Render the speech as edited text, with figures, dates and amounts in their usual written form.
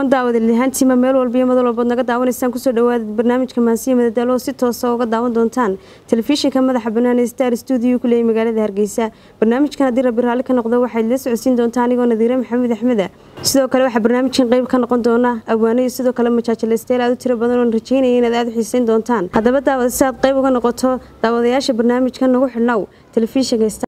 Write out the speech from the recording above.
haboon daawada lihaantiima meel walba iyo madal walba naga daawanaysan ku soo dhawaad barnaamijka Maansiya Madadaalo si toos ah uga daawan doontaan telefishinka madaxa bannaan ee Star Studio ku leeyahay magaalada Hargeysa. Barnaamijkan hadii Rabbi raali ka noqdo waxay la socodsiin doontaan anigoo Nadiire Maxamed Axmed. sidoo kale waxa barnaamijkan qayb ka noqon doona abwaanay sidoo kale majaajileystayaal aad u tiro badan oo rajaynaya inaad aad u xiisayn doontaan. Haddaba daawada si aad qayb uga noqoto daawadayaasha barnaamijkan nagu xidhnow telefishinka